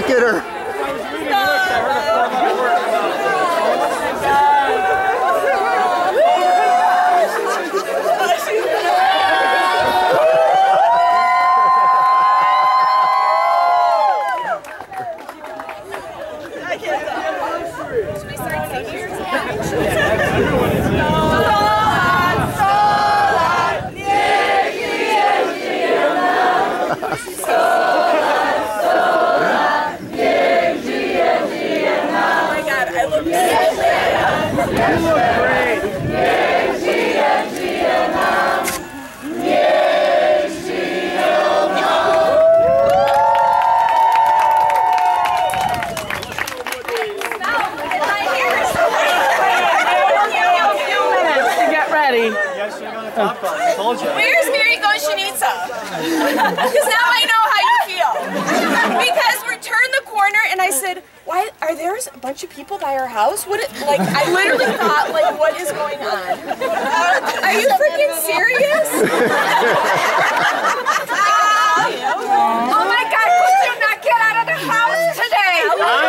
Look at her. Where's Mary Goshenitsa? Because now I know how you feel. Because we turned the corner and I said, "Why are there a bunch of people by our house? What? Like I literally thought, like, what is going on? Are you freaking serious?" Oh my God! Could you not get out of the house today?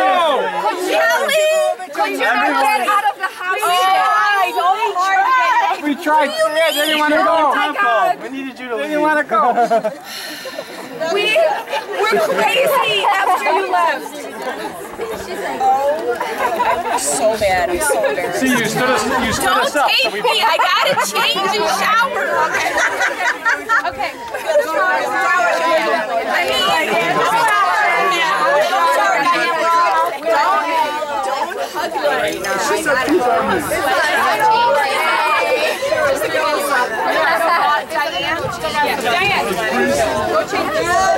Could you not get out of the house today? We tried. Yeah, they didn't want to go. Oh my God. We needed you to leave. They didn't want to go. We were crazy after you left. Oh, I'm so bad. I'm so embarrassed. See, you stood us up. Don't take me. I gotta change and shower. Okay. Don't hug me right now. Diane, go change.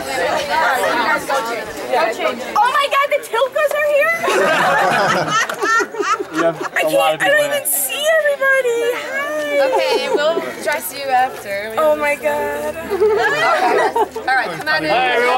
Oh my God, the Tilkas are here! I don't even see everybody. Hi. Okay, we'll dress you after. Oh my God. Okay. All right, come on in.